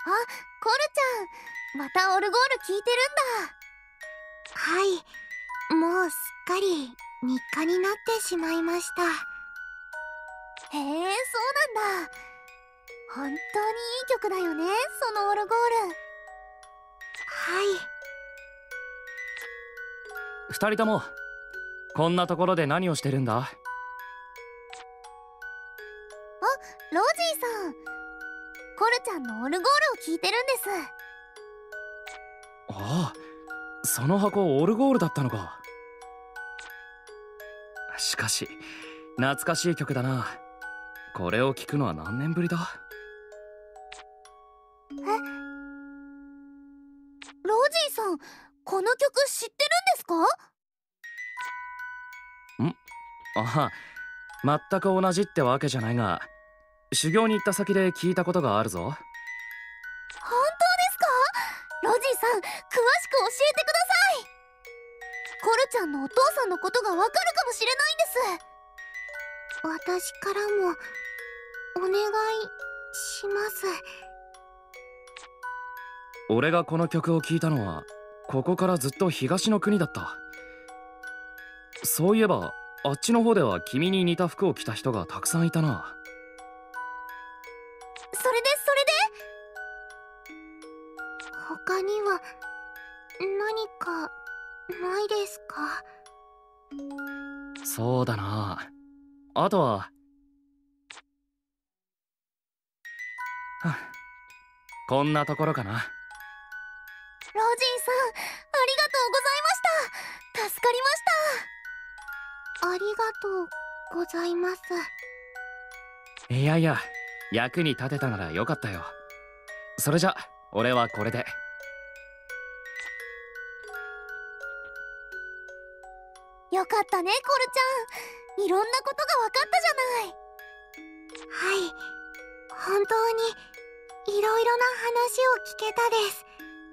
コルちゃん、またオルゴール聴いてるんだ。 はい、もうすっかり日課になってしまいました。 へえ、そうなんだ。本当にいい曲だよね、そのオルゴール。 はい。 二人ともこんなところで何をしてるんだ？ あ、ロジーさん、コルちゃんのオルゴールを聴いてるんです。 ああ、その箱オルゴールだったのか。しかし懐かしい曲だな。これを聴くのは何年ぶりだ？ ロジーさん、この曲知ってるんですか？ ああ、全く同じってわけじゃないが、修行に行った先で聞いたことがあるぞ。 本当ですか？ロジーさん、詳しく教えてください。コルちゃんのお父さんのことがわかるかもしれないんです。 私からもお願いします。 俺がこの曲を聴いたのはここからずっと東の国だった。そういえばあっちの方では君に似た服を着た人がたくさんいたな。 それで他には何かないですか？ そうだな。あとははあ、こんなところかな。 ロジーさん、ありがとうございました。助かりました。 ありがとうございます。 いやいや、役に立てたならよかったよ。それじゃ俺はこれで。 よかったね、コルちゃん。いろんなことが分かったじゃない。 はい、本当にいろいろな話を聞けたです。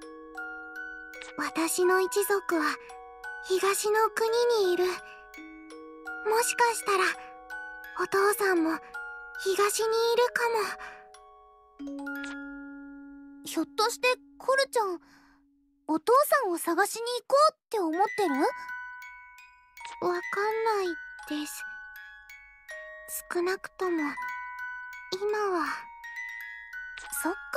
私の一族は東の国にいる。もしかしたらお父さんも東にいるかも。 ひょっとしてコルちゃん、お父さんを探しに行こうって思ってる？ わかんないです。少なくとも今は。 そっか。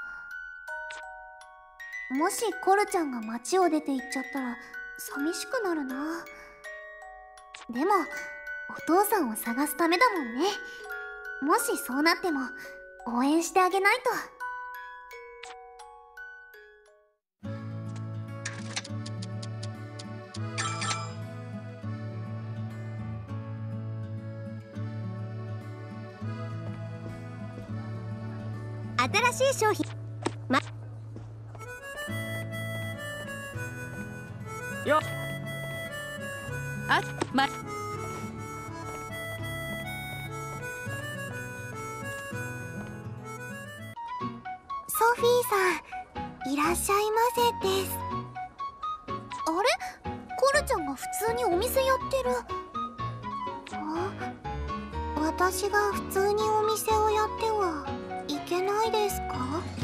もしコルちゃんが街を出て行っちゃったら寂しくなるな。でもお父さんを探すためだもんね。もしそうなっても応援してあげないと。 新しい商品よっ、 あ、ま、 ソフィーさん、いらっしゃいませです。 あれ？コルちゃんが普通にお店やってる。 私が普通にお店をやってはいけないですか？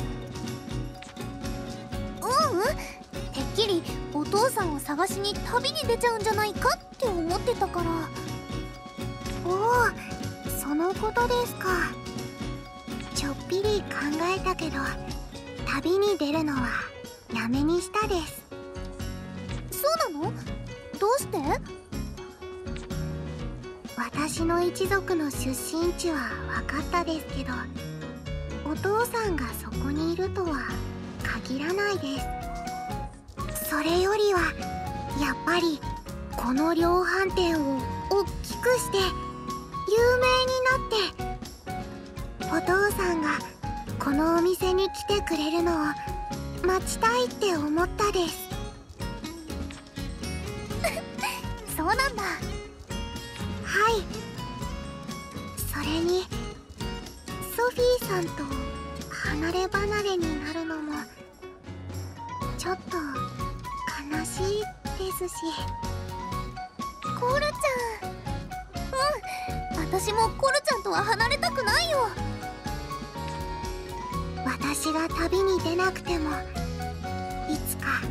てっきりお父さんを探しに旅に出ちゃうんじゃないかって思ってたから。 おお、そのことですか。ちょっぴり考えたけど旅に出るのはやめにしたです。 そうなの？どうして？ 私の一族の出身地は分かったですけど、お父さんがそこにいるとは限らないです。それよりはやっぱりこの量販店を大きくして有名になって、お父さんがこのお店に来てくれるのを待ちたいって思ったです。 そうなんだ。 はい。それにソフィーさんと離れ離れになるのもちょっと悲しいですし。 コルちゃん、私もコルちゃんとは離れたくないよ。 私が旅に出なくてもいつか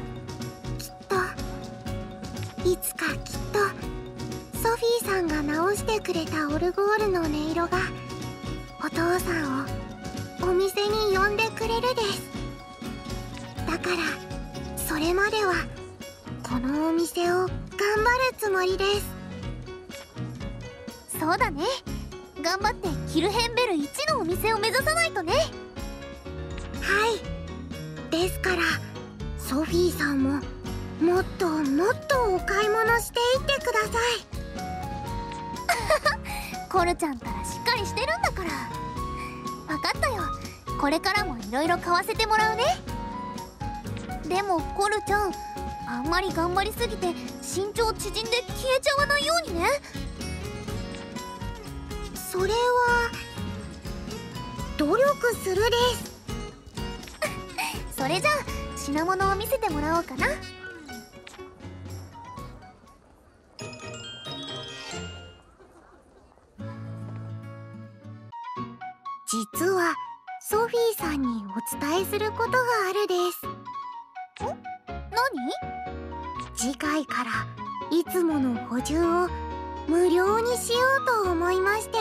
きっとソフィーさんが直してくれたオルゴールの音色がお父さんをお店に呼んでくれるです。だからそれまではこのお店を頑張るつもりです。 そうだね、頑張ってキルヘンベル1のお店を目指さないとね。 はい、ですからソフィーさんももっともっとお買い物していってください。 コルちゃんったらしっかりしてるんだから。分かったよ、これからもいろいろ買わせてもらうね。でもコルちゃん、あんまり頑張りすぎて身長縮んで消えちゃわないようにね。 それは努力するです。 それじゃあ品物を見せてもらおうかな。 実はソフィーさんにお伝えすることがあるです。 何？ 次回からいつもの補充を無料にしようと思いまして。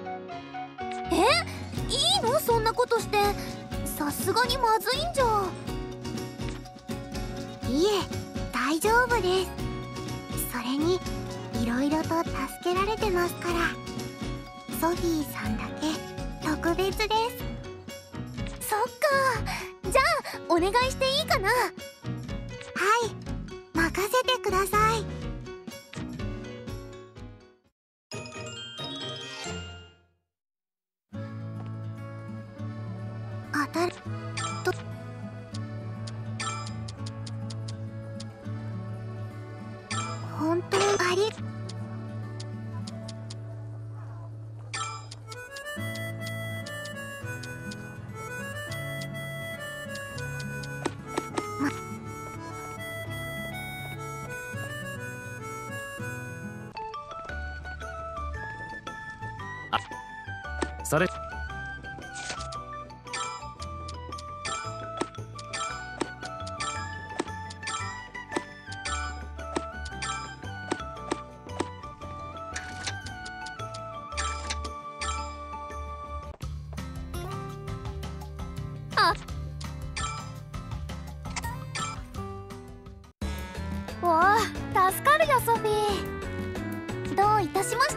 いいの？そんなことして。さすがにまずいんじゃ。 いえ、大丈夫です。それにいろいろと助けられてますから。ソフィーさんだけ特別です。 そっか、じゃあお願いしていいかな。 はい、任せてください。本当にそれわあ、助かるよソフィー。どういたしまして。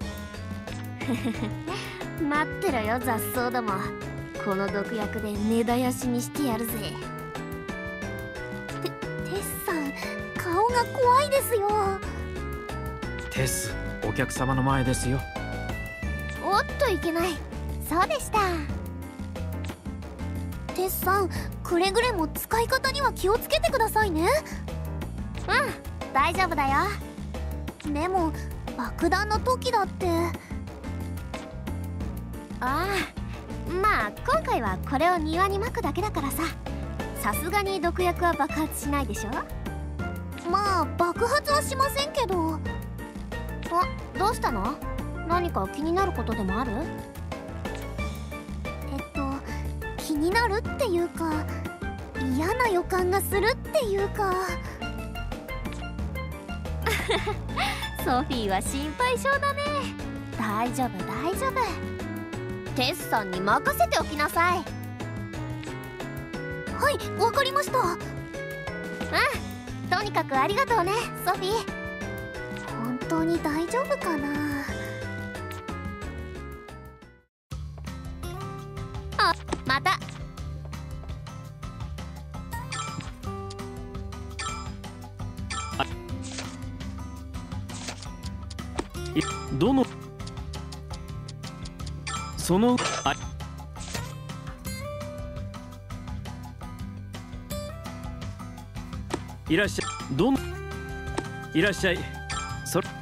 待ってろよ雑草ども、この毒薬で根絶やしにしてやるぜ。 テスさん、顔が怖いですよ。 テス、お客様の前ですよ。 おっといけない。 そうでした。テスさん、くれぐれも使い方には気をつけてくださいね。 うん、大丈夫だよ。 でも爆弾の時だって。 ああ、まあ今回はこれを庭に撒くだけだからさ、さすがに毒薬は爆発しないでしょ。 まあ爆発はしませんけど。 あ、どうしたの？何か気になることでもある？ 気になるっていうか、嫌な予感がするっていうか。 ソフィーは心配性だね。大丈夫大丈夫。テスさんに任せておきなさい。 はい、わかりました。 とにかくありがとうねソフィー。 本当に大丈夫かな。 あ、また。 どのそのいらっしゃい。どのいらっしゃい。それ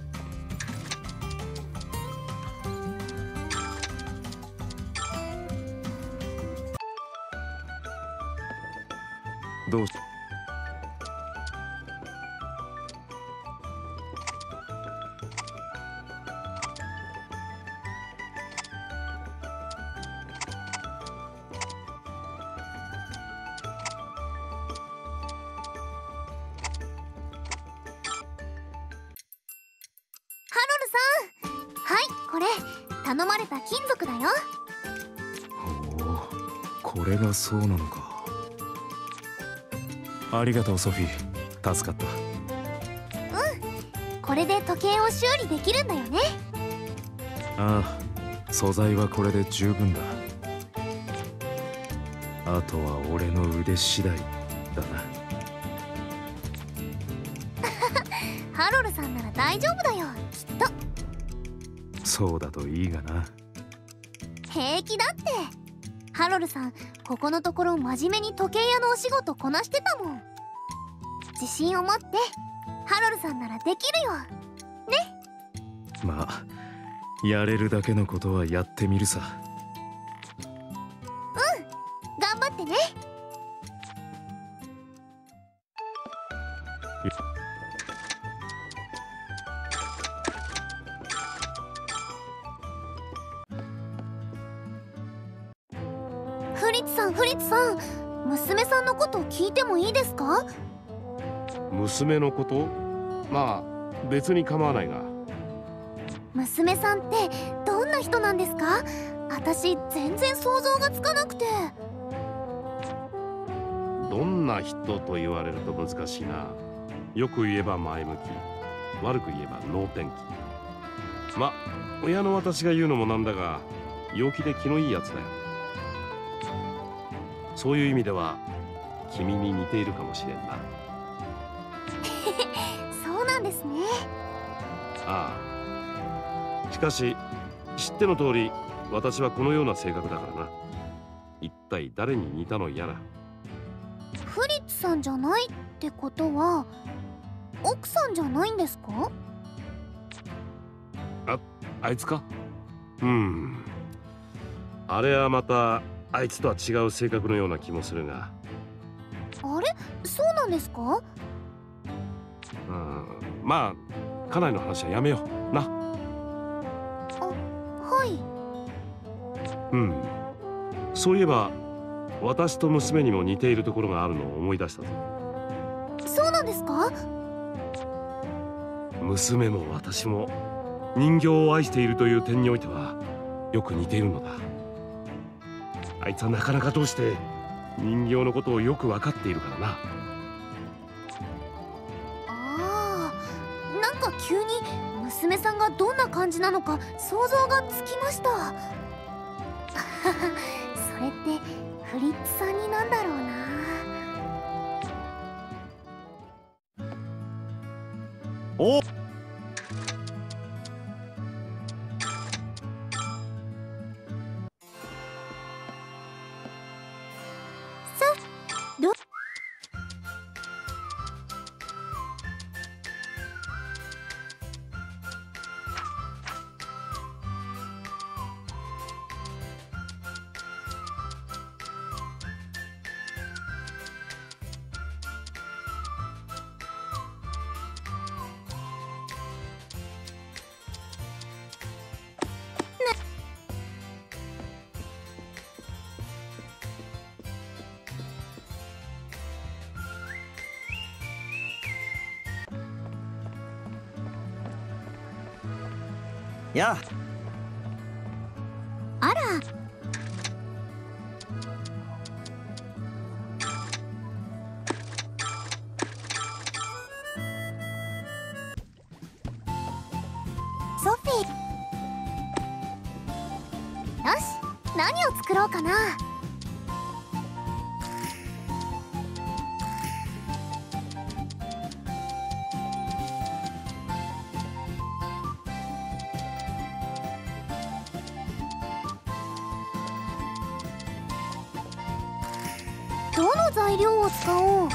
どうしれ頼まれた金属だよ。 ほう、これがそうなのか。ありがとうソフィー、助かった。 これで時計を修理できるんだよね。 ああ、素材はこれで十分だ。あとは俺の腕次第だな。 ハロルさんなら大丈夫だよ、きっと。 そうだといいがな。 平気だって。ハロルさん、ここのところ真面目に時計屋のお仕事こなしてたもん。自信を持って、ハロルさんならできるよ。 まあ、やれるだけのことはやってみるさ。 頑張ってね。フリッツさん、フリッツさん、娘さんのこと聞いてもいいですか？ 娘のこと？まあ別に構わないが。 娘さんってどんな人なんですか？私全然想像がつかなくて。 どんな人と言われると難しいな。よく言えば前向き、悪く言えば能天気。ま、親の私が言うのもなんだが、陽気で気のいいやつだよ。そういう意味では君に似ているかもしれんな。 そうなんですね。 ああ。しかし知っての通り、私はこのような性格だからな。一体誰に似たのやら。 フリッツさんじゃないってことは奥さんじゃないんですか？ あいつか？あれはまたあいつとは違う性格のような気もするが。 あれ、そうなんですか？ まあ家内の話はやめような。 はい。 そういえば私と娘にも似ているところがあるのを思い出したぞ。 そうなんですか？ 娘も私も人形を愛しているという点においてはよく似ているのだ。あいつはなかなかどうして人形のことをよく分かっているからな。 ああ、なんか急に娘さんがどんな感じなのか想像がつきました。それってフリッツさんになんだろうな。 おやあら、ソフィー。よし、何を作ろうかな。どの材料を使おう。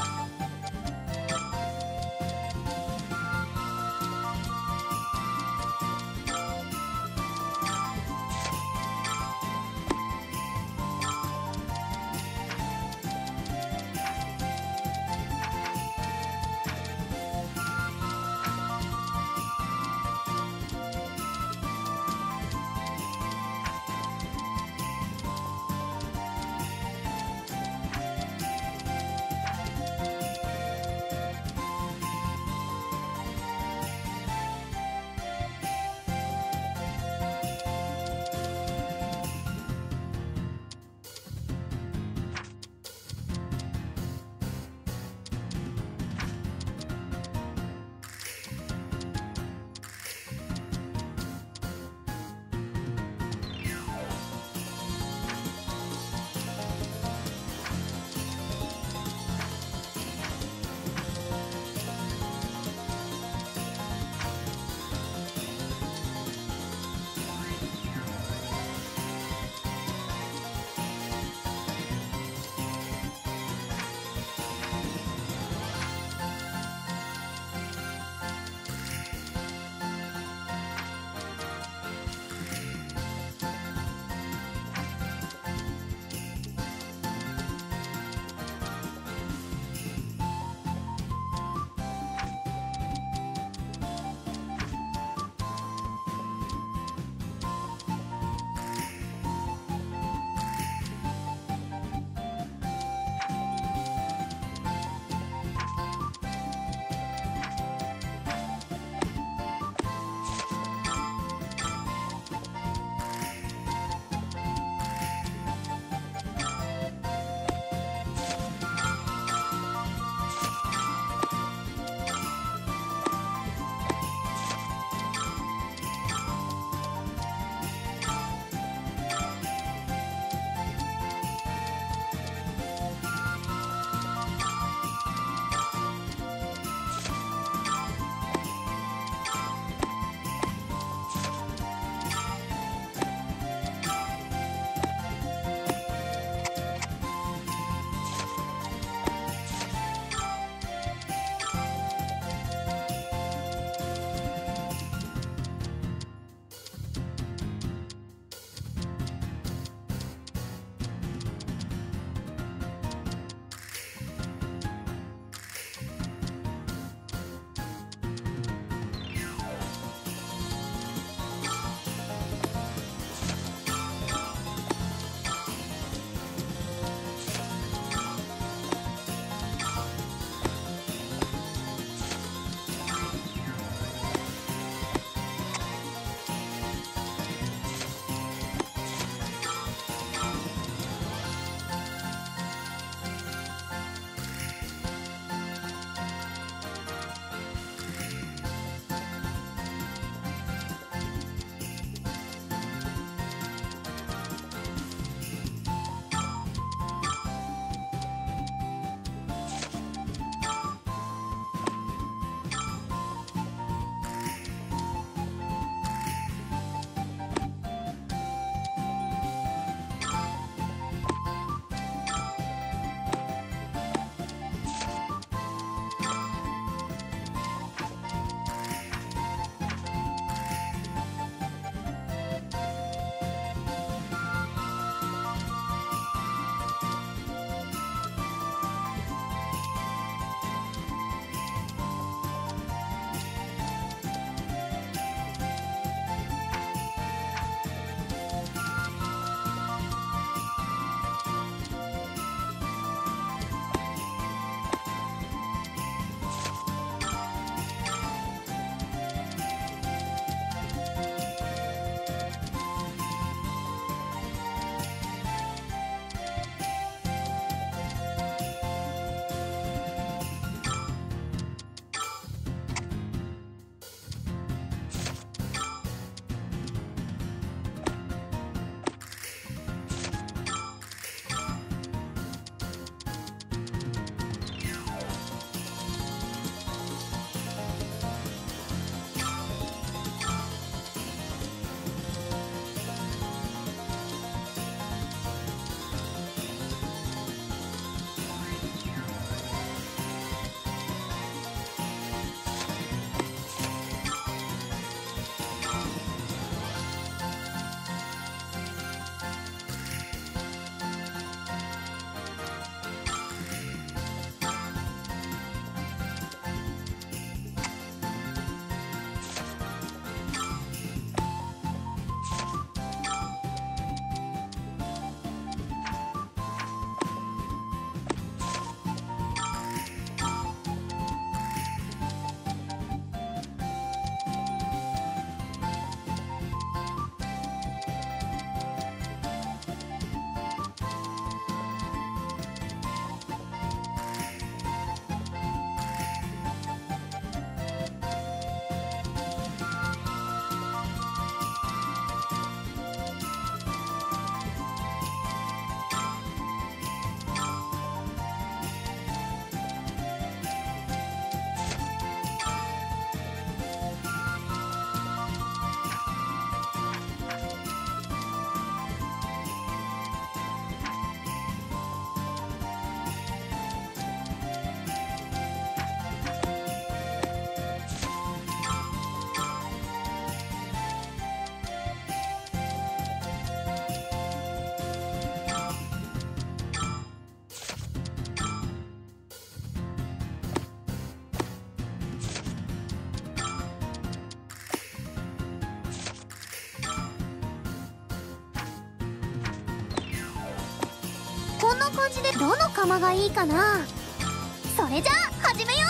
感じでどの釜がいいかな。それじゃあ始めよ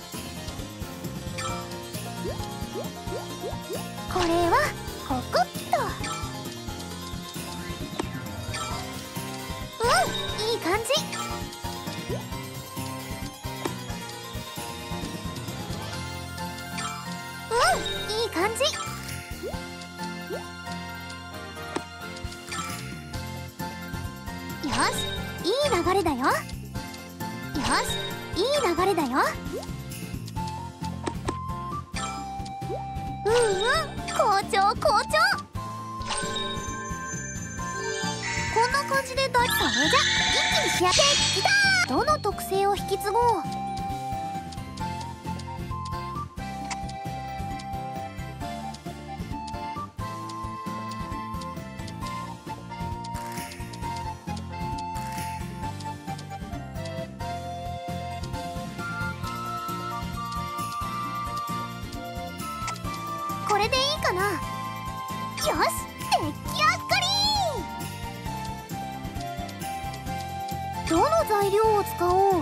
う。これはここっと。いい感じ。いい感じ。よし、いい流れだよ。よし、いい流れだよ。好調好調。こんな感じでそれじゃ一気に仕上げきた。どの特性を引き継ごう。これでいいかな。よし、出来上がり。どの材料を使おう。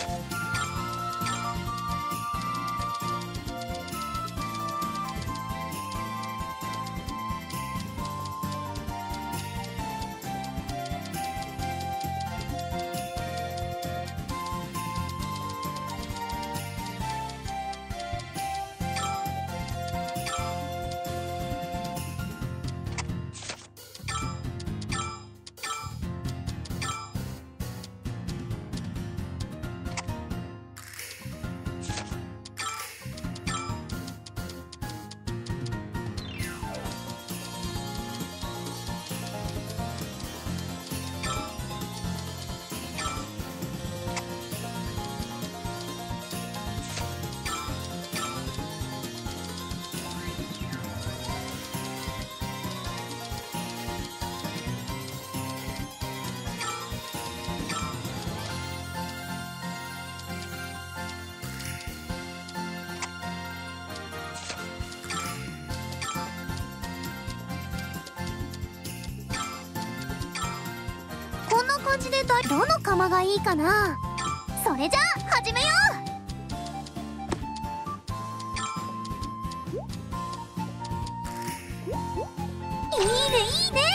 こんな感じでどの釜がいいかな。それじゃあ始めよう。いいねいいね。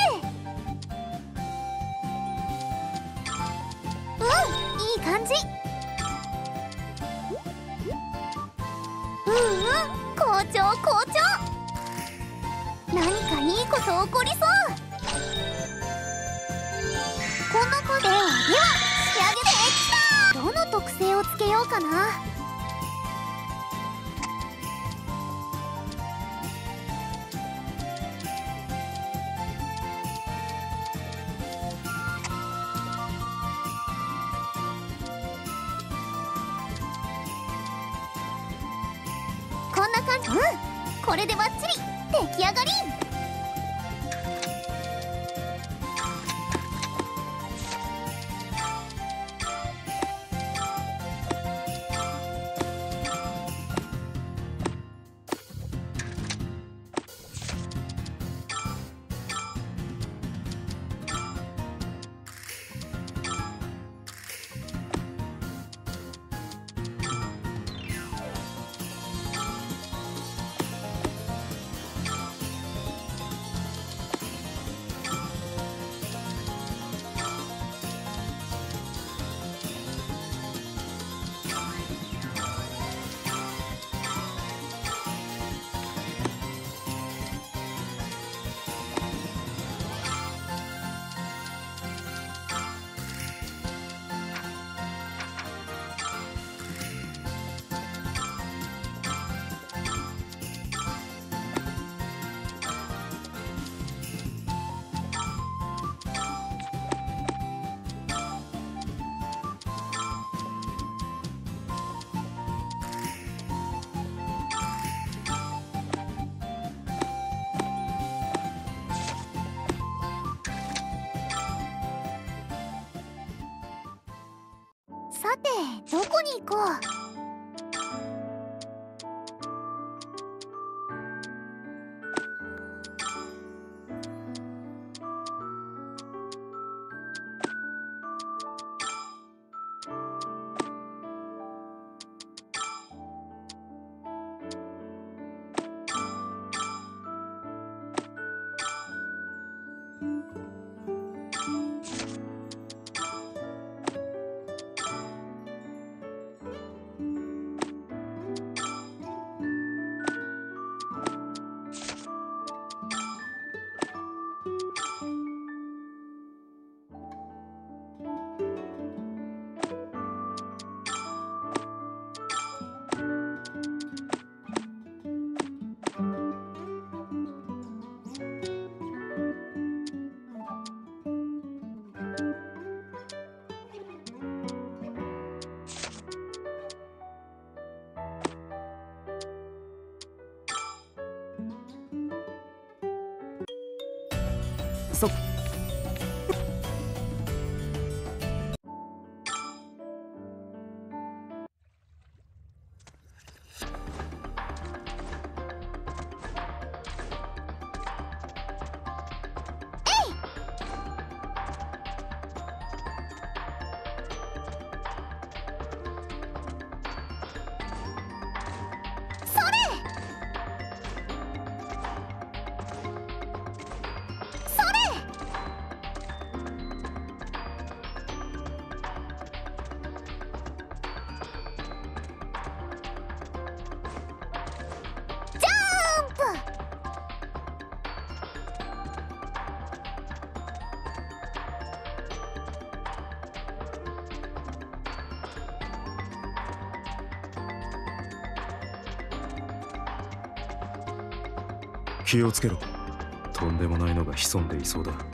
いい感じ。好調好調。何かいいこと起こりそう。こんな感じでは仕上げてきた。どの特性をつけようかな。こんな感じ。これでバッチリ出来上がり。さて、どこに行こう。 そ気をつけろ。とんでもないのが潜んでいそうだ。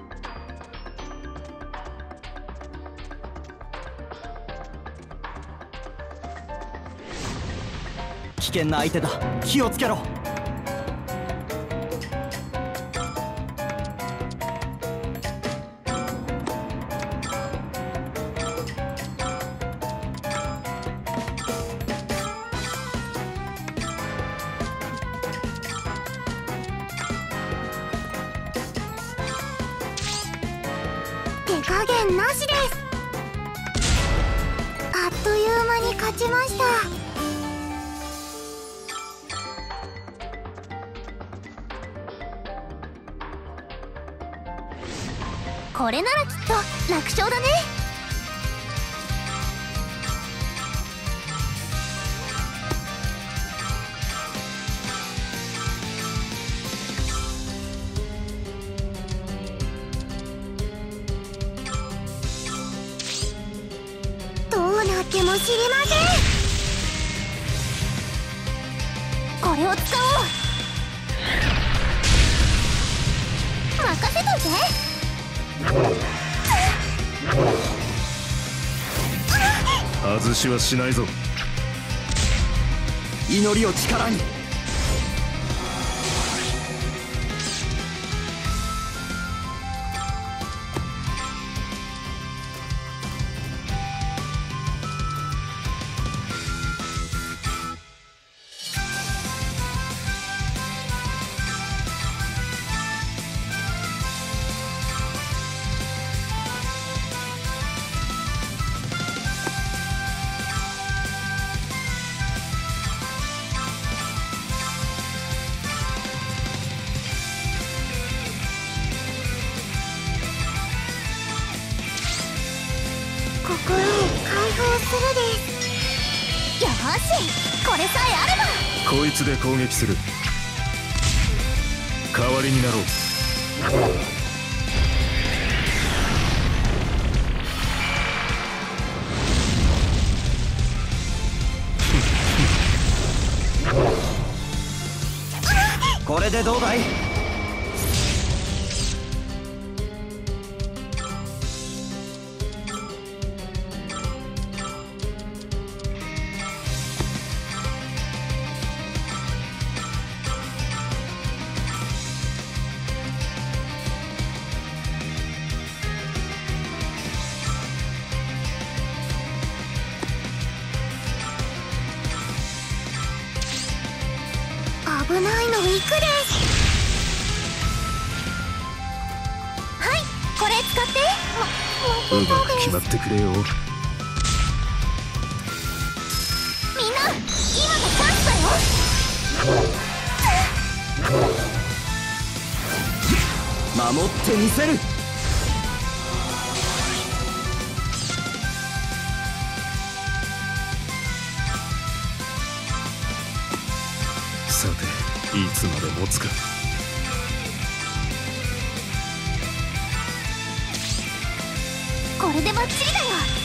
危険な相手だ。気をつけろ。 手加減なしです。あっという間に勝ちました。 これならきっと楽勝だね。 どうなっても知りません。 これを使おう。任せといて。 外しはしないぞ。 祈りを力に。 心を解放するです。 よし、これさえあれば。 こいつで攻撃する。代わりになろう。 これでどうだい？ 危ないの行くです。 はい、これ使って。 うまく決まってくれよ。 みんな、今がチャンスだよ。 守ってみせる。 さて、いつまで持つか。 これでバッチリだよ。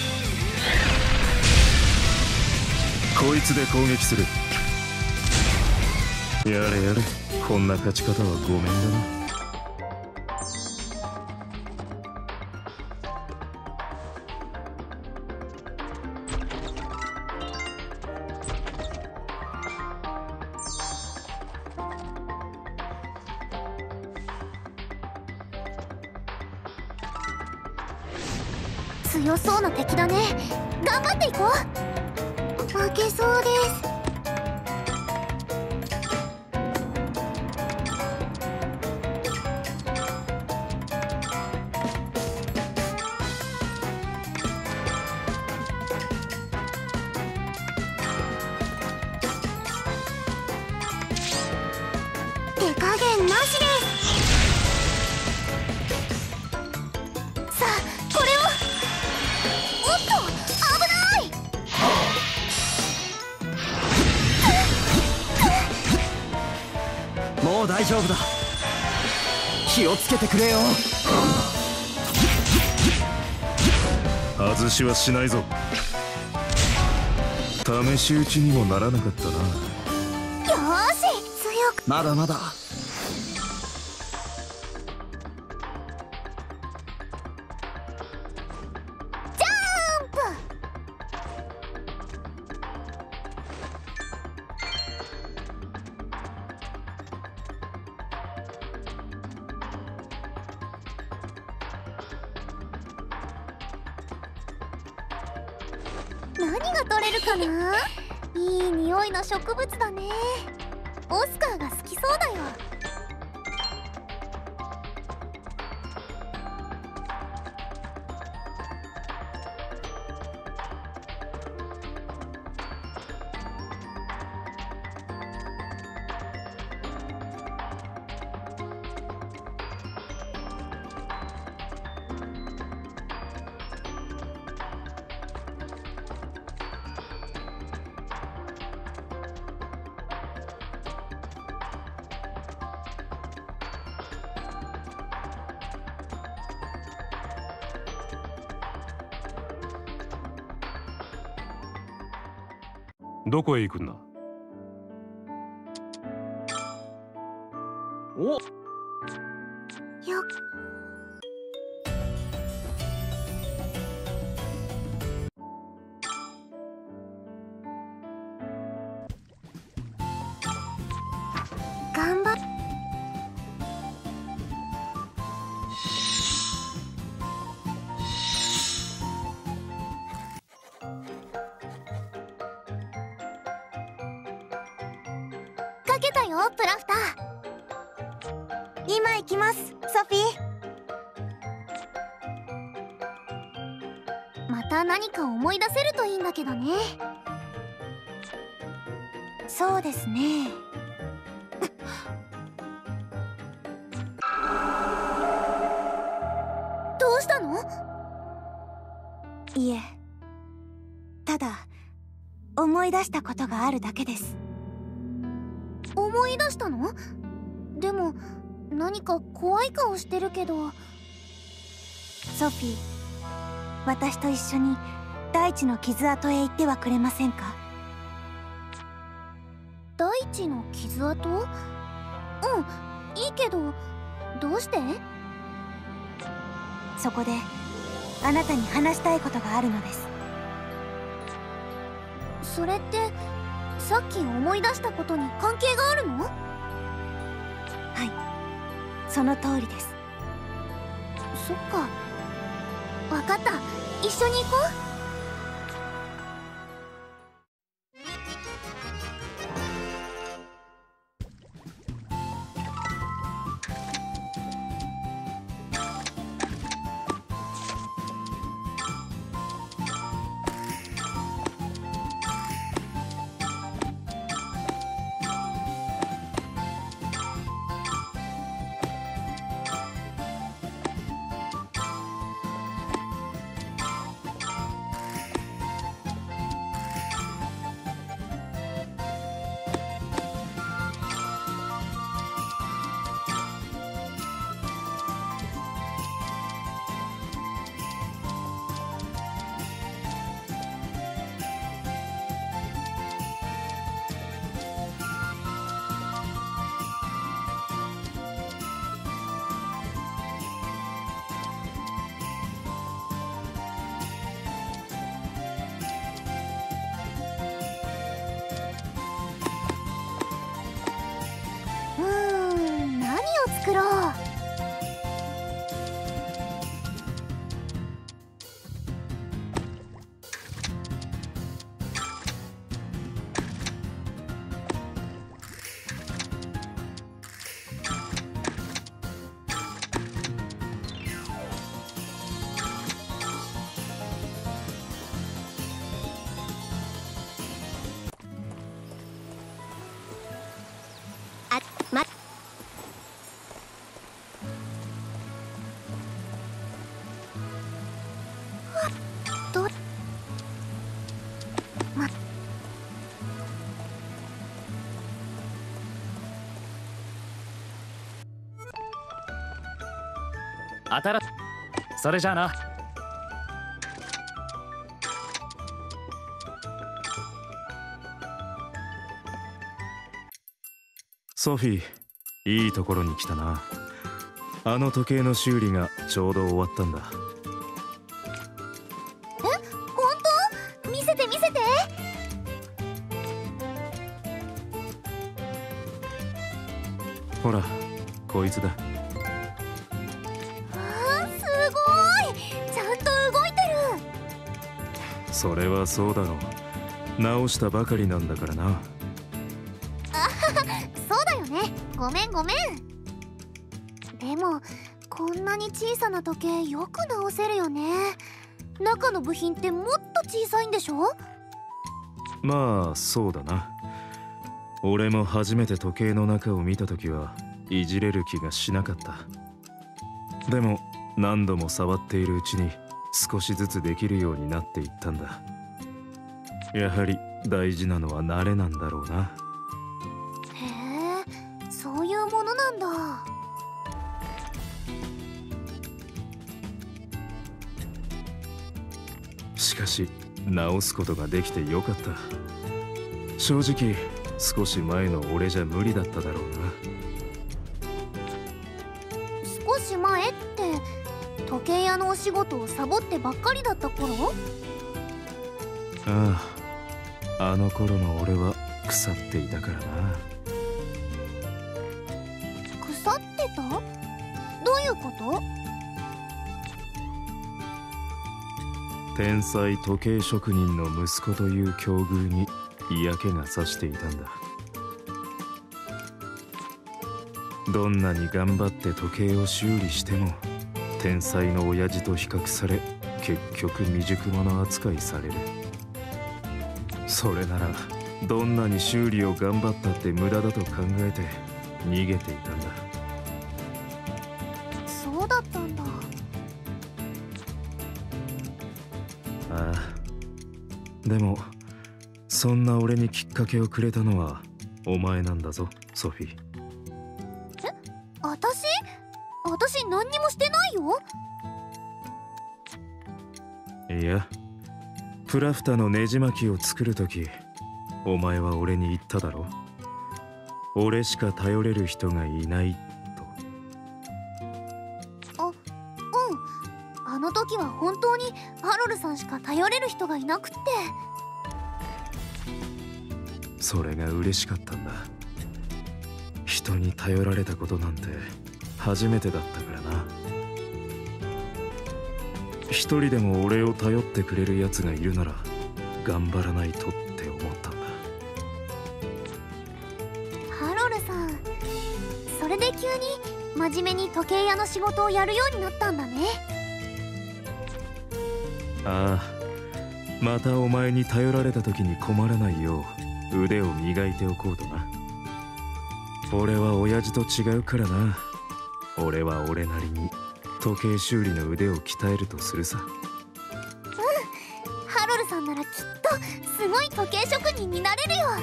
こいつで攻撃する。やれやれ、こんな勝ち方はごめんだな。 強そうな敵だね。頑張っていこう。 負けそうです。手加減なしです。 さあこれを。おっと危ない。 もう大丈夫だ。気をつけてくれよ。 外しはしないぞ。試し撃ちにもならなかったな。 よーし、 強く。 まだまだ。 ジャンプ。何が取れるかな。いい匂いの植物だね。オスカーが好きそうだよ。 どこへ行くんだ。 およっ。頑張っ。 かけたよプラフター。 今行きます、ソフィー。 また何か思い出せるといいんだけどね。 そうですね。 どうしたの？ いえ、ただ思い出したことがあるだけです。 思い出したの？でも何か怖い顔してるけど。 ソフィー、私と一緒に大地の傷跡へ行ってはくれませんか？ 大地の傷跡？うん、いいけど、どうして？ そこであなたに話したいことがあるのです。 それってさっき思い出したことに関係があるの？ はい、その通りです。 そっか、わかった。一緒に行こう。 それじゃあな。 ソフィー、いいところに来たな。あの時計の修理がちょうど終わったんだ。 本当？見せて見せて。 ほら、こいつだ。 すごい！ちゃんと動いてる。 それはそうだろう。直したばかりなんだからな。 そうだよね。ごめんごめん。でもこんなに小さな時計よく直せるよね。中の部品ってもっと小さいんでしょ？ まあそうだな。俺も初めて時計の中を見た時はいじれる気がしなかった。でも何度も触っているうちに少しずつできるようになっていったんだ。やはり大事なのは慣れなんだろうな。 へえ、そういうものなんだ。 しかし直すことができてよかった。正直少し前の俺じゃ無理だっただろうな。 少し前って時計屋のお仕事をサボってばっかりだった頃？ ああ、あの頃の俺は腐っていたからな。 腐ってた？どういうこと？ 天才時計職人の息子という境遇に嫌気がさしていたんだ。どんなに頑張って時計を修理しても天才の親父と比較され、結局未熟者扱いされる。それならどんなに修理を頑張ったって無駄だと考えて逃げていたんだ。 そうだったんだ。 ああ、でもそんな俺にきっかけをくれたのはお前なんだぞ、ソフィー。 私何にもしてないよ。 いや、プラフタのねじ巻きを作るとき、お前は俺に言っただろ。俺しか頼れる人がいないと。 あの時は本当にハロルさんしか頼れる人がいなくって。 それが嬉しかったんだ。人に頼られたことなんて初めてだったからな。一人でも俺を頼ってくれるやつがいるなら頑張らないとって思ったんだ。 ハロルさん、それで急に真面目に時計屋の仕事をやるようになったんだね。 ああ、またお前に頼られた時に困らないよう腕を磨いておこうとな。俺は親父と違うからな。俺は俺なりに時計修理の腕を鍛えるとするさ。 ハロルさんならきっとすごい時計職人になれるよ。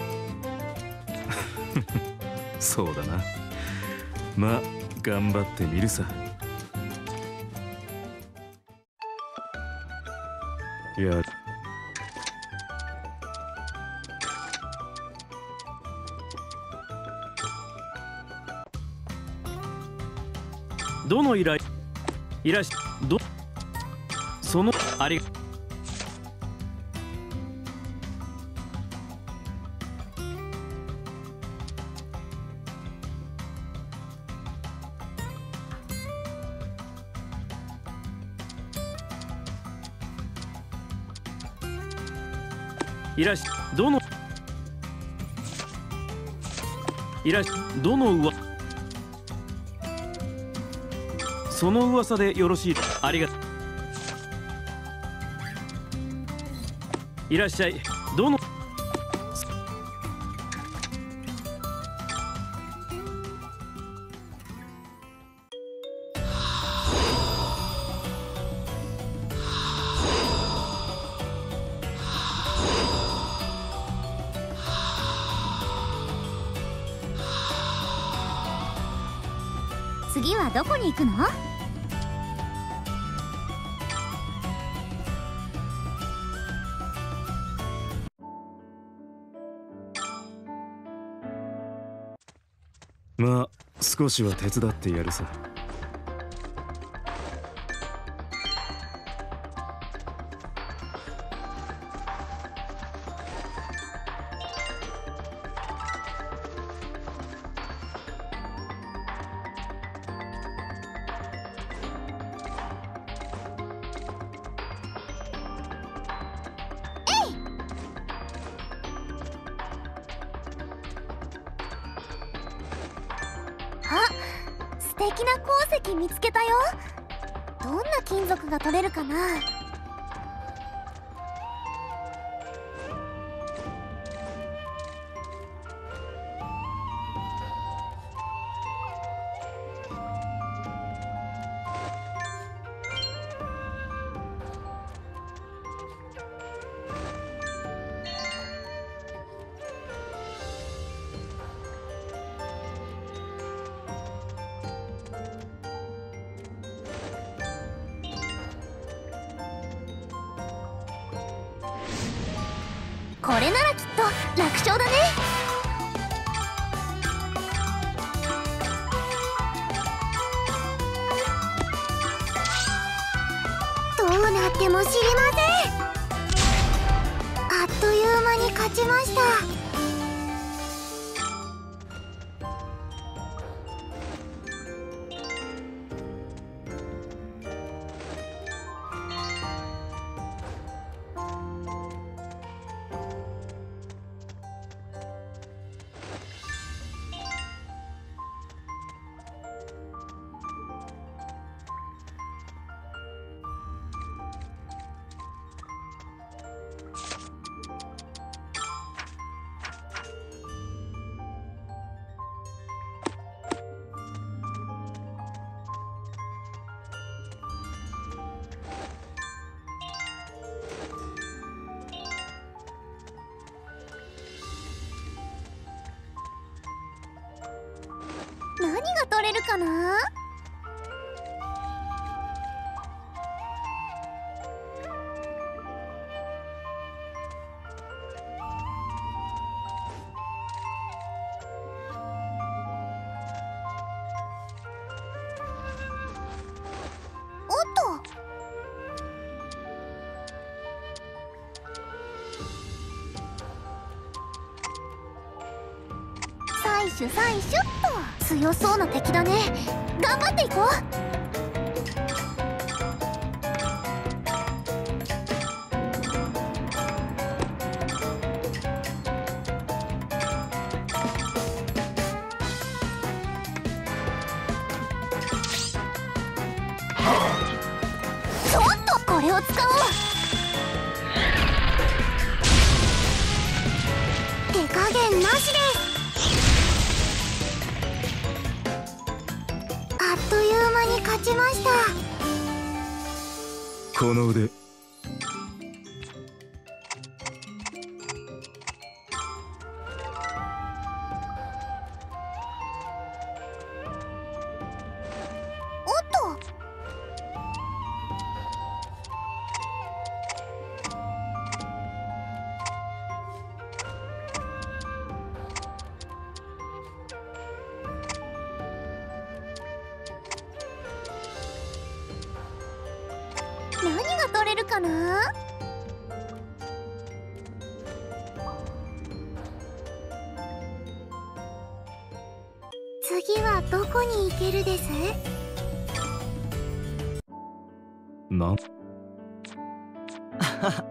そうだな。まあ頑張ってみるさ。いや、 どの依頼いらっしゃそのありがいらっしどのいらっしどの上その噂でよろしい。ありがとう。いらっしゃい。どの次はどこに行くの？ まあ少しは手伝ってやるさ。 素敵な鉱石見つけたよ。どんな金属が取れるかな。これならきっと楽勝だね。 どうなっても知りません。あっという間に勝ちました。 何が取れるかな。おっと、採取採取っと。強そうな敵だね。頑張っていこう。ちょっとこれを使おう。 手加減なしです。あっという間に勝ちました。 この腕おっと、何が取れるかな。 次はどこに行けるです？ なん